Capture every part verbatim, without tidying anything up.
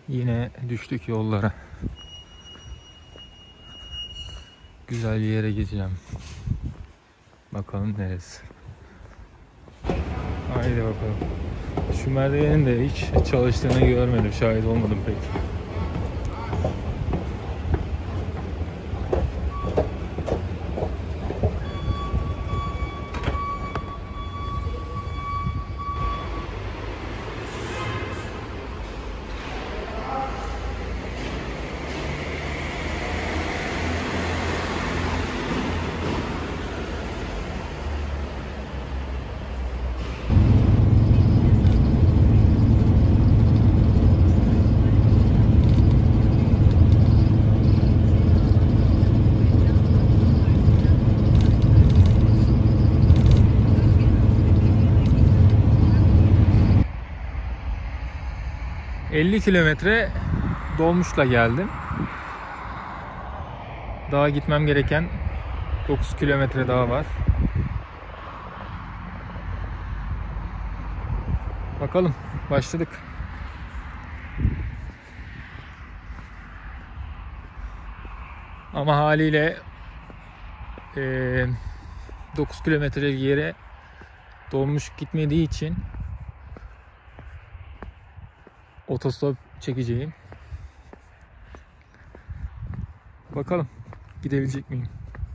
Yine düştük yollara. Güzel bir yere gideceğim. Bakalım neresi. Haydi bakalım. Şu merdivenin de hiç çalıştığını görmedim. Şahit olmadım pek. elli kilometre dolmuşla geldim. Daha gitmem gereken dokuz kilometre daha var. Bakalım, başladık. Ama haliyle e, dokuz kilometrelik yere dolmuş gitmediği için otostop çekeceğim. Bakalım gidebilecek miyim?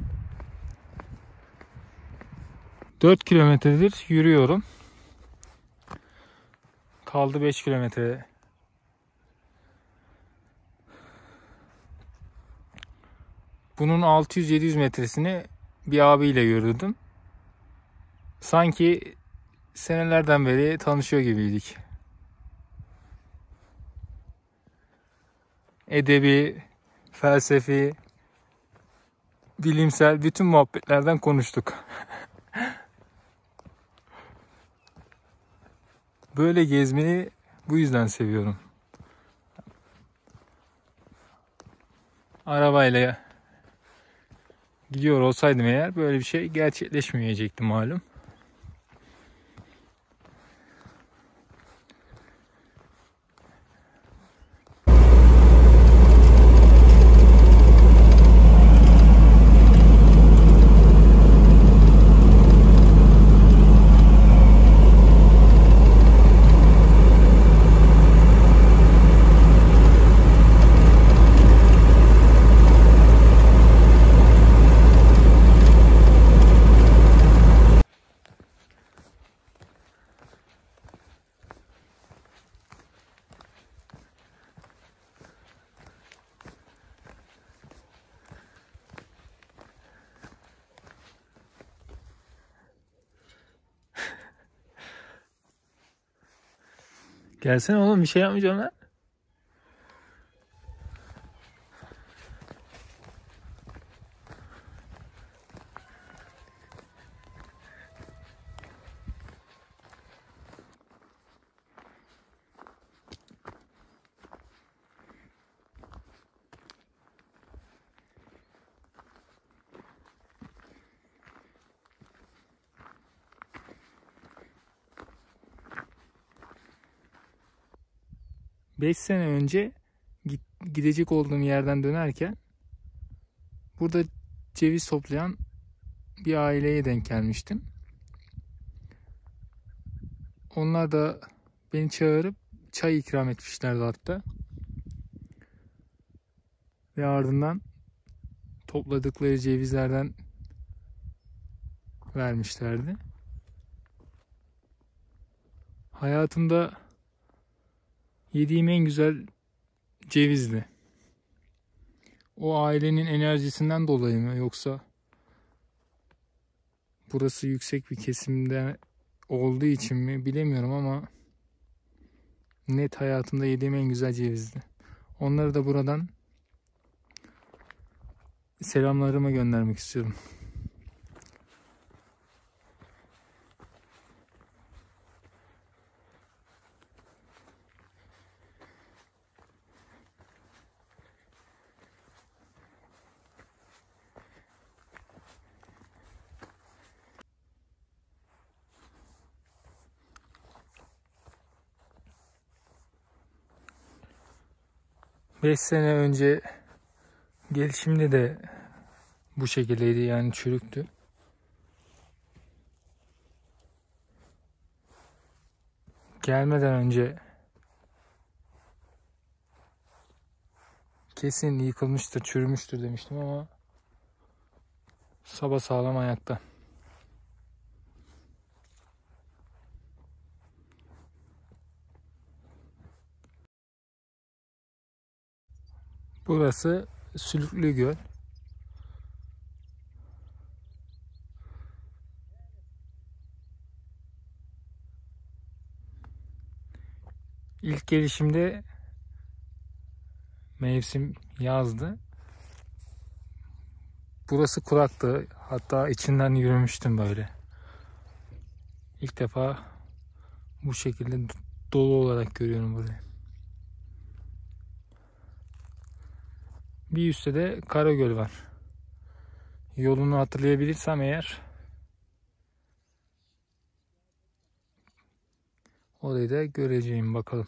dört kilometredir yürüyorum. Kaldı beş kilometre. Bunun altı yüz yedi yüz metresini bir abiyle yürüdüm. Sanki senelerden beri tanışıyor gibiydik. Edebi, felsefi, bilimsel bütün muhabbetlerden konuştuk. Böyle gezmeyi bu yüzden seviyorum. Arabayla gidiyor olsaydım eğer böyle bir şey gerçekleşmeyecekti malum. Gelsene oğlum, bir şey yapmayacağım lan. beş sene önce gidecek olduğum yerden dönerken burada ceviz toplayan bir aileye denk gelmiştim. Onlar da beni çağırıp çay ikram etmişlerdi hatta. Ve ardından topladıkları cevizlerden vermişlerdi. Hayatımda yediğim en güzel cevizdi. O ailenin enerjisinden dolayı mı, yoksa burası yüksek bir kesimde olduğu için mi bilemiyorum ama net hayatımda yediğim en güzel cevizdi. Onları da buradan selamlarımı göndermek istiyorum. beş sene önce gelişimde de bu şekildeydi, yani çürüktü. Gelmeden önce kesin yıkılmıştır, çürümüştür demiştim ama sapasağlam ayakta. Burası Sülüklü Göl. İlk gelişimde mevsim yazdı. Burası kuraktı. Hatta içinden yürümüştüm böyle. İlk defa bu şekilde dolu olarak görüyorum burayı. Bir üstte de Karagöl var. Yolunu hatırlayabilirsem eğer orayı da göreceğim, bakalım.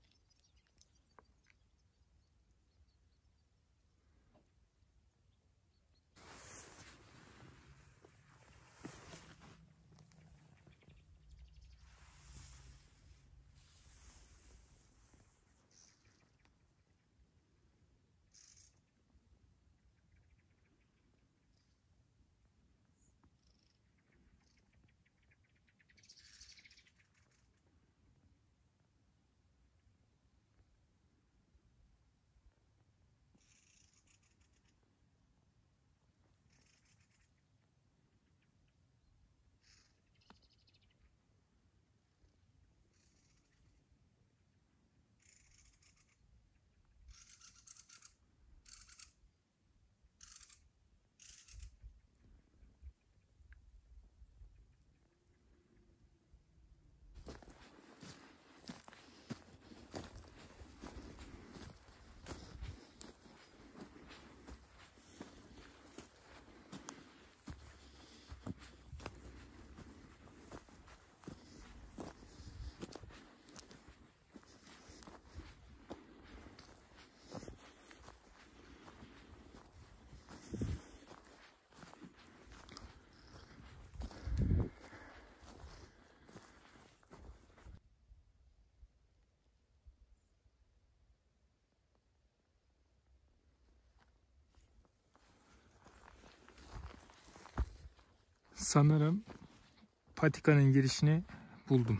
Sanırım patikanın girişini buldum.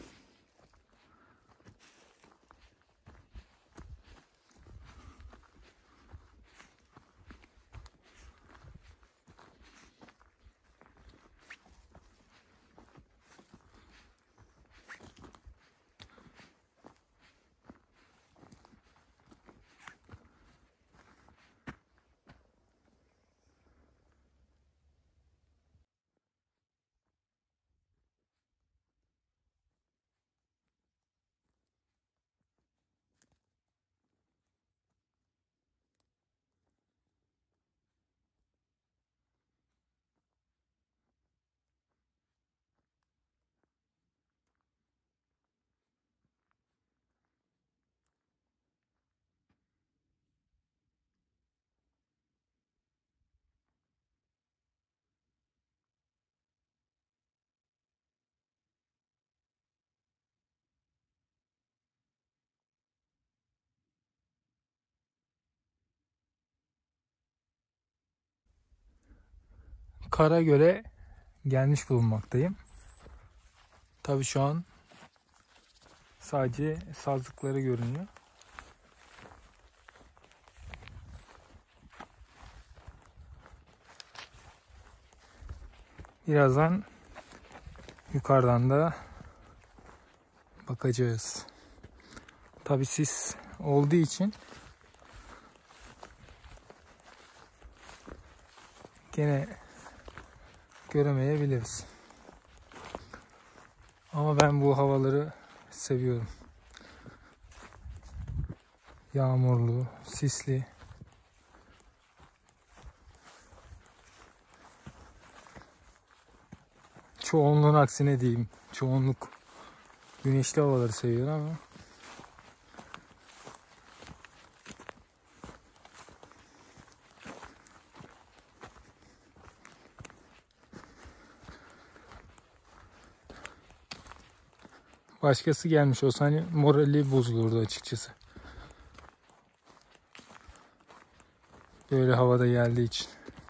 Karagöl'e gelmiş bulunmaktayım. Tabii şu an sadece sazlıkları görünüyor. Birazdan yukarıdan da bakacağız. Tabii sis olduğu için gene göremeyebiliriz. Ama ben bu havaları seviyorum. Yağmurlu, sisli. Çoğunluğun aksine diyeyim. Çoğunluk güneşli havaları seviyor ama Başkası gelmiş olsa hani morali bozulurdu açıkçası. Böyle havada geldiği için.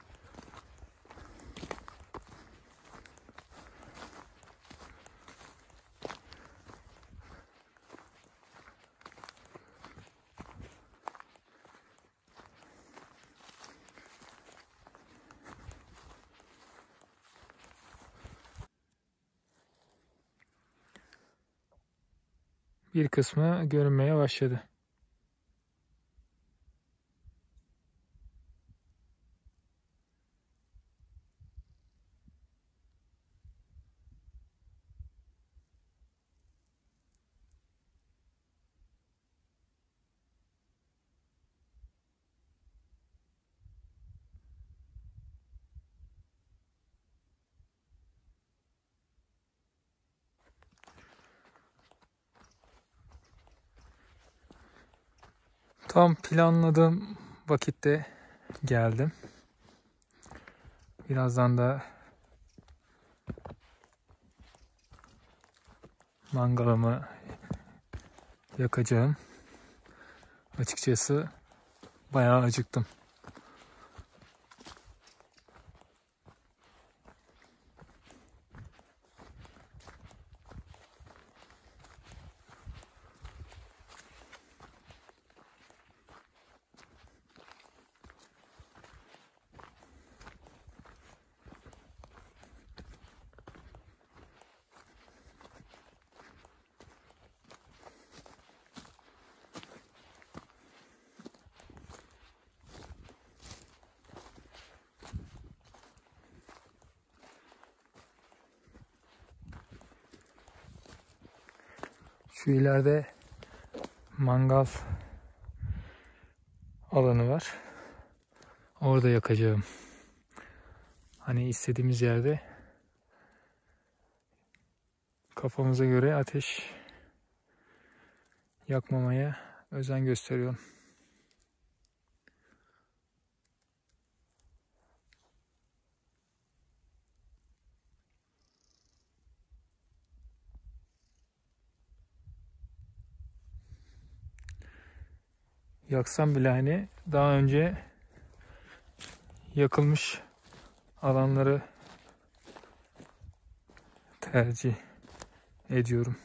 Bir kısmı görünmeye başladı. Tam planladığım vakitte geldim. Birazdan da mangalımı yakacağım. Açıkçası bayağı acıktım. Şu ileride mangal alanı var. Orada yakacağım. Hani istediğimiz yerde kafamıza göre ateş yakmamaya özen gösteriyorum. Yaksam bile hani daha önce yakılmış alanları tercih ediyorum.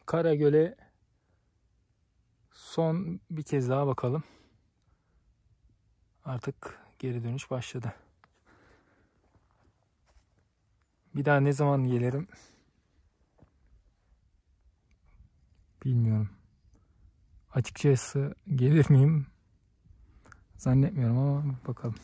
Karagöl'e son bir kez daha bakalım. Artık geri dönüş başladı. Bir daha ne zaman gelirim bilmiyorum. Açıkçası gelir miyim zannetmiyorum ama bakalım.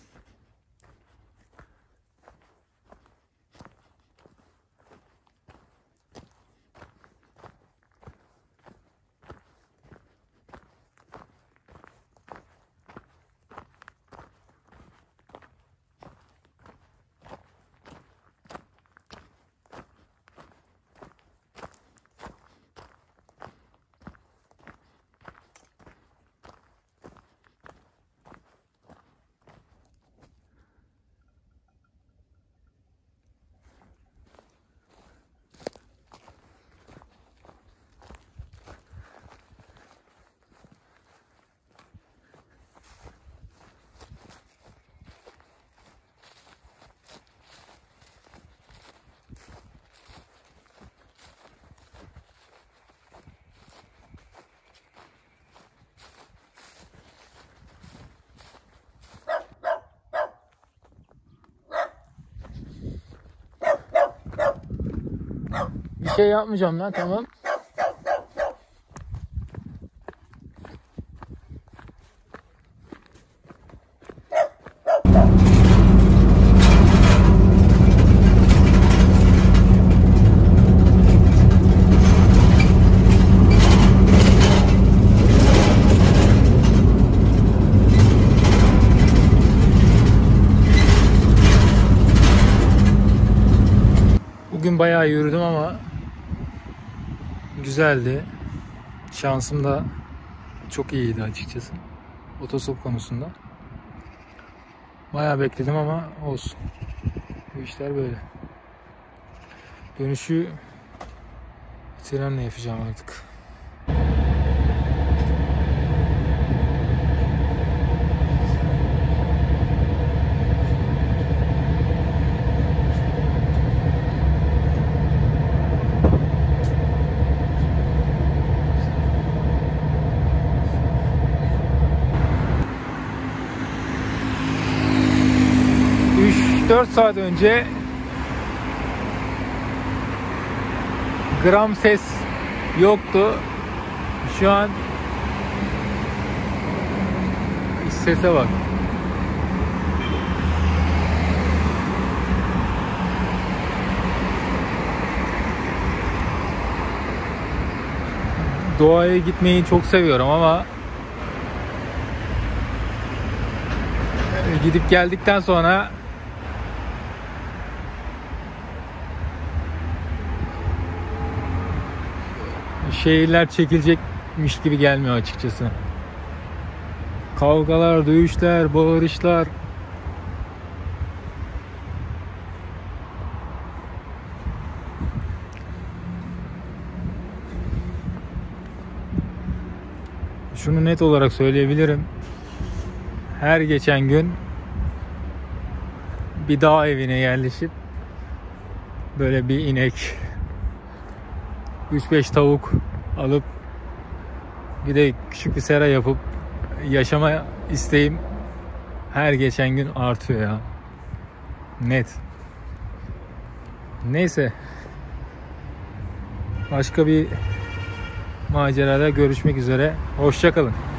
Bir şey yapmayacağım lan, tamam. Bugün bayağı yürüdüm ama güzeldi. Şansım da çok iyiydi açıkçası. Otostop konusunda. Bayağı bekledim ama olsun. Bu işler böyle. Dönüşü trenle yapacağım artık. üç dört saat önce gram ses yoktu. Şu an sese bak. Doğaya gitmeyi çok seviyorum ama gidip geldikten sonra şehirler çekilecekmiş gibi gelmiyor açıkçası. Kavgalar, dövüşler, bağırışlar. Şunu net olarak söyleyebilirim. Her geçen gün bir dağ evine yerleşip böyle bir inek, üç beş tavuk alıp bir de küçük bir sera yapıp yaşama isteğim her geçen gün artıyor ya. Net. Neyse. Başka bir macerada görüşmek üzere. Hoşça kalın.